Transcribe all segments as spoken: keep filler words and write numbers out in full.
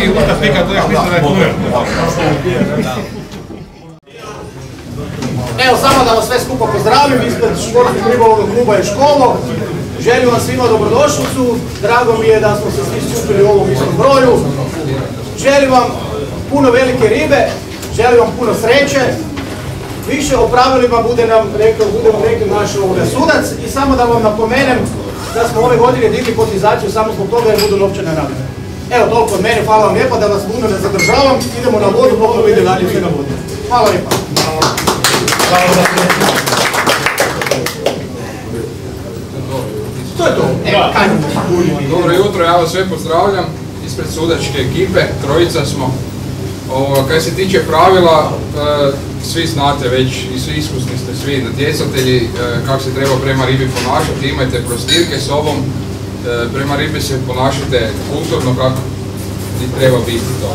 neki usta slika, to je mislim da je kuver. Evo, samo da vas sve skupa pozdravim ispred Športskog ribolovnog kluba i školo. Želim vam svima dobrodošlicu. Drago mi je da smo se svi skupili u ovom istom broju. Želim vam puno velike ribe, želim vam puno sreće. Više o pravilima bude nam rekao, budemo rekli naš sudac. I samo da vam napomenem da smo ove godine digli kotizaciju samo zbog toga jer budu novčane nagrade. Evo, toliko od mene, hvala vam lijepa, da vas puno ne zadržavam. Idemo na vodu, Bogno ide dalje sve na vodu. Hvala lijepa. To je to. Dobro jutro, ja vas sve pozdravljam ispred sudačke ekipe, trojica smo. Kaj se tiče pravila, svi znate već i svi iskusni ste svi natjecatelji kako se treba prema ribi ponašati, imajte prostirke sobom, prema ribi se ponašate kulturno kako treba biti to.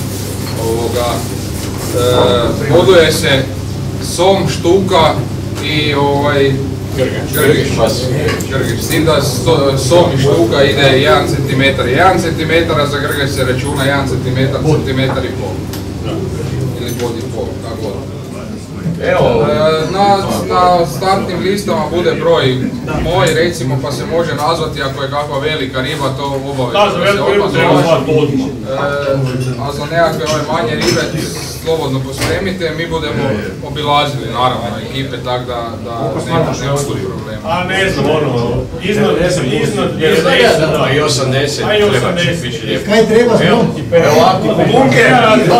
Boduje se som, štuka i grgiš. S tim da som i štuka ide jedan centimetar. jedan centimetar, a za grgiš se računa jedan centimetar, centimetar i pol. Ili pod i pol, tako god. Na startnim listama bude broj moj, recimo, pa se može nazvati ako je kakva velika riba, to obavezno da se opazuje. A za nekakve ove manje ribe slobodno pospremite, mi budemo obilazili naravno ekipe, tako da nema problema. A ne znam, ono, iznad, iznad, i osamdeset, treba će biti lijepo. Kaj treba znam? bunker,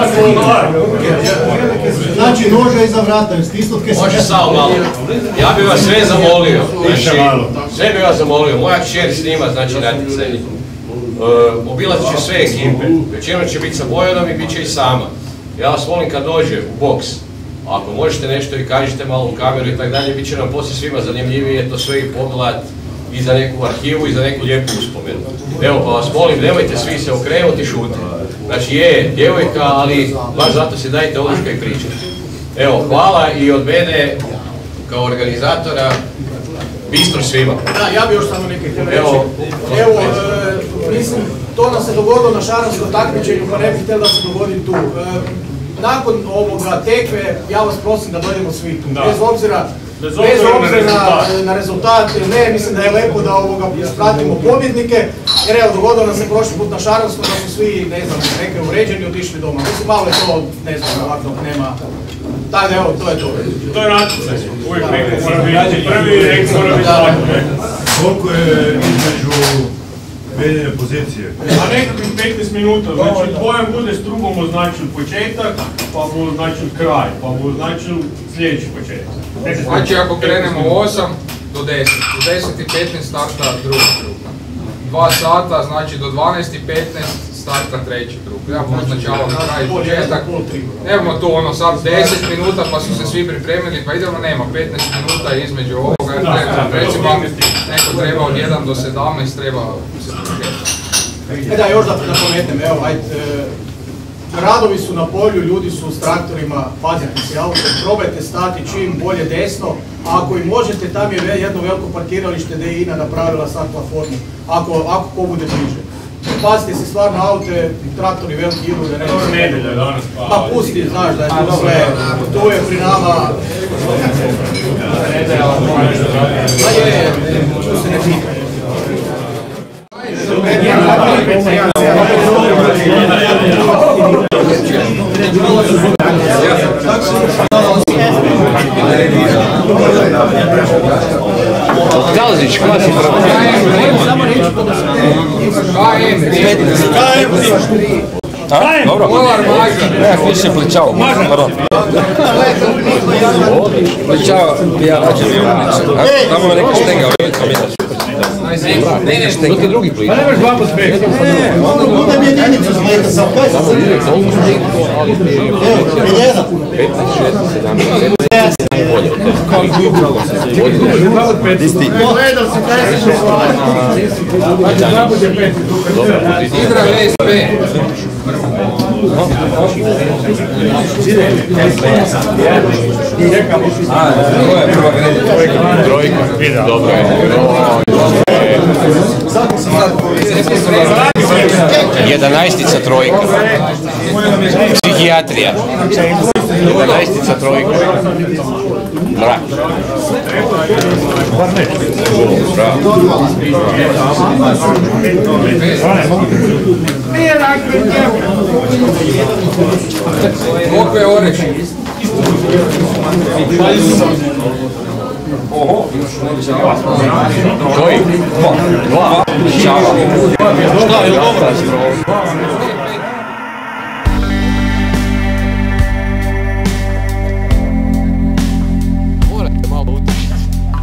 Znači noža iza vrata, stisnutke se... Može samo malo. Ja bih vas sve zamolio, sve bih vas zamolio, moja kćer snima, znači natjecanje. Obilazit će sve ekipe, većinom će biti sa Bojanom i bit će i sama. Ja vas molim kad dođe u boks, ako možete nešto i kažete malo u kameru i tako dalje, bit će nam poslije svima zanimljivije to sve i pogledat i za neku arhivu i za neku lijepu uspomenu. Evo pa vas molim, nemojte svi se okrenuti i šutiti. Znači je djevojka, ali baš zato se dajte odlučka i pričati. Evo, hvala i od mene kao organizatora, bistro svima. Da, ja bih još samo neke htjeli reći. Evo, mislim, to nam se dogodilo na šaranskom takmičenju, pa ne bih htjeli da se dogodi tu. Nakon ovoga tekve, ja vas prosim da dođemo svi tu, bez obzira Bez obzira na rezultat ili ne, mislim da je lepo da ispratimo pobjednike, jer evo, dogodilo nam se prošli put na Šaranskom da su svi, ne znam, neke uređeni i otišli doma. Mislim, malo je to, ne znam, ovako nema, tako da evo, to je to. To je natjecanje, uvijek neko mora biti prvi i neko mora biti zadnji. Koliko je između vedene pozicije? A nekakvih petnaest minuta, znači dvojom bude s drugom označil početak, pa bu označil kraj, pa bu označil sljedeći početak. Znači ako krenemo u osam do deset, do deset i petnaest starta druga grupa. dva sata, znači do dvanaest i petnaest starta treći krug. Ja poznačavam kraj i početak. Nemamo tu ono sad deset minuta pa su se svi pripremili, pa idemo, nema petnaest minuta između ovoga. Recimo neko treba od jedan do sedamnaest, treba se početi. E da, još da napomenem, evo, ajde. Radovi su na polju, ljudi su s traktorima, pazite se auto, probajte stati čim bolje desno, a ako i možete, tam je jedno veliko parkiralište gdje je I N A napravila sad platformu, ako, ako ko bude bliže. Pazite se stvarno aute, traktori veliki idu, da ne... To je nedelja danas pa... Pa pusti, znaš da je to sve, to je pri nama... Pa je, što se ne pita. Galzić, klasi pravo. Dobro. Ne, ti si pličao. Pličao, ja rađem i umnicu. Tamo me neka štega, uvijek mi ne, ne, ne, neki drugi pličao. Pa nemaš dva po spek. Ne, onda budem jedinicu smeta sam. Kaj sam sam? Evo, petnaest, šesnaest, sedamnaest. Najbolje. Kao i upravo se. Isti. Gledam se kaj se što Idra V S P. A, ovo je prva gredita. Trojka. Dobro je. jedanaestica trojka. Psihijatrija. jedanaestica trojka. Mrak. Kokve oreši. Koji? Dva. Šava. Šta je dobro? Morate malo utišiti.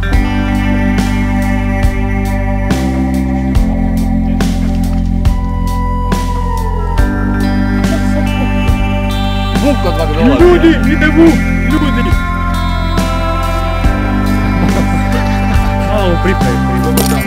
Vuk od Vagnola. Ljudi, ide vuk, ljudi! Malo pripremi, pripremi.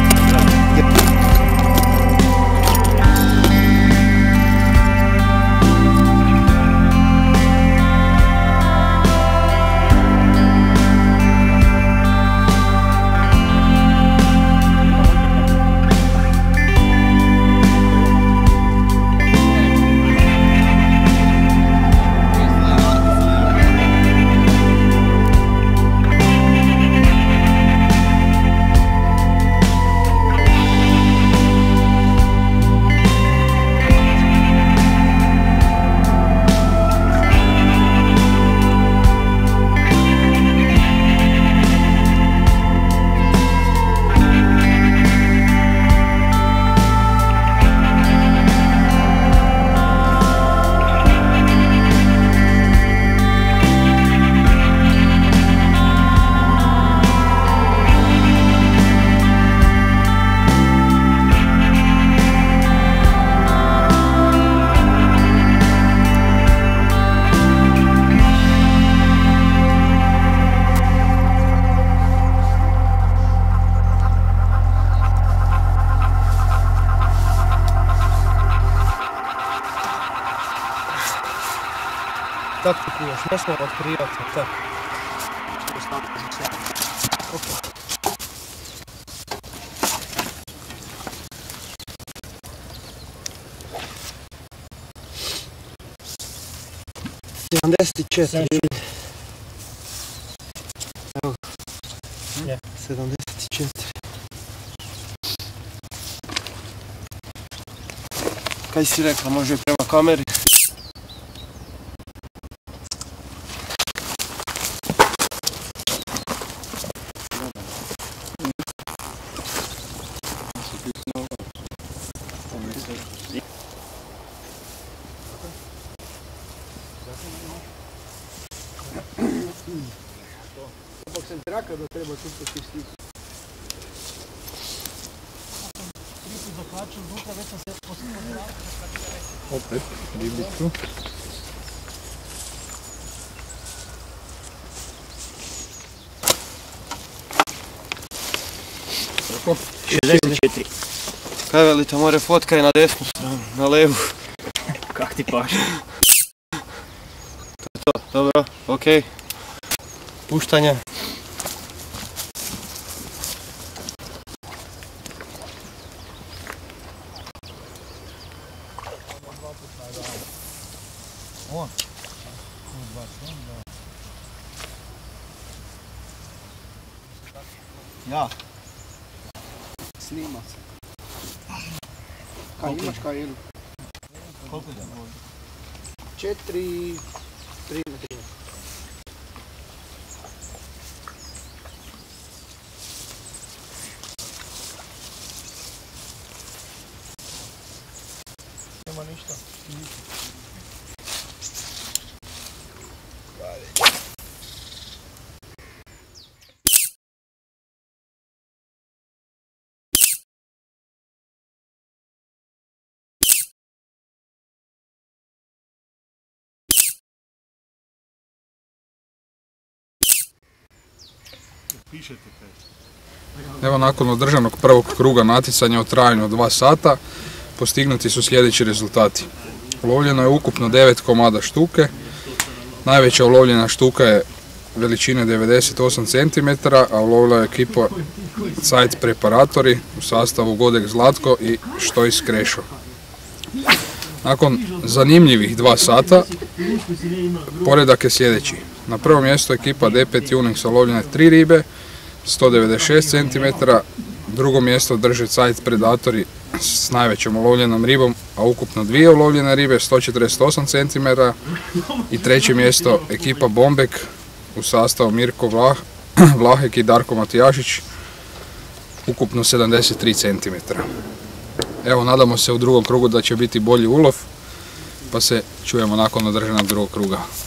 Taktikujaš, ne smo otkrivati, tako. sedamdeset četiri. Evo. sedamdeset četiri. Kaj si rekla, može prema kameri? Ipak sam ti rekao da treba čupati sliku. Sliku zakaču unutra, već sam se posljedno. Opet, ribicu. šezdeset četiri. Kaj velite, more fotka je na desnu stranu, na levu. Kak ti paše? To je to, dobro, okej. Puštanje. Ja. Snima se. Kaj imaš kaj ili? Koliko je da? Četiri, tri na tri. Nema ništa. Evo, nakon održanog prvog kruga natjecanja u trajanju od dva sata postignuti su sljedeći rezultati. Ulovljeno je ukupno devet komada štuke. Najveća ulovljena štuka je veličine devedeset osam centimetara, a ulovila je ekipa Zeit Preparatori u sastavu Godek Zlatko i Štojs Krešo. Nakon zanimljivih dva sata, poredak je sljedeći. Na prvom mjestu ekipa D pet Tuning sa ulovljene tri ribe, sto devedeset šest centimetara, drugo mjesto drže Zeit Predatori s najvećom ulovljenom ribom, a ukupno dvije ulovljene ribe, sto četrdeset osam centimetara, i treće mjesto ekipa Bombek u sastavu Mirko Vlah, Vlahek i Darko Matijašić, ukupno sedamdeset tri centimetra. Evo, nadamo se u drugom krugu da će biti bolji ulov, pa se čujemo nakon održanog drugog kruga.